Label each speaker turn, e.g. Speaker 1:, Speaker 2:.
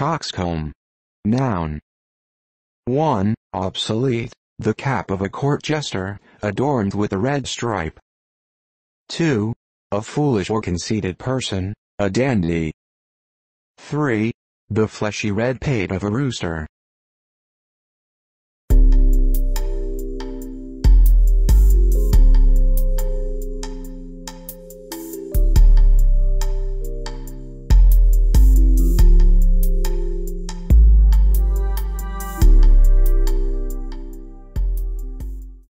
Speaker 1: coxcomb. Noun. 1. Obsolete, the cap of a court jester, adorned with a red stripe. 2. A foolish or conceited person, a dandy. 3. The fleshy red pate of a rooster.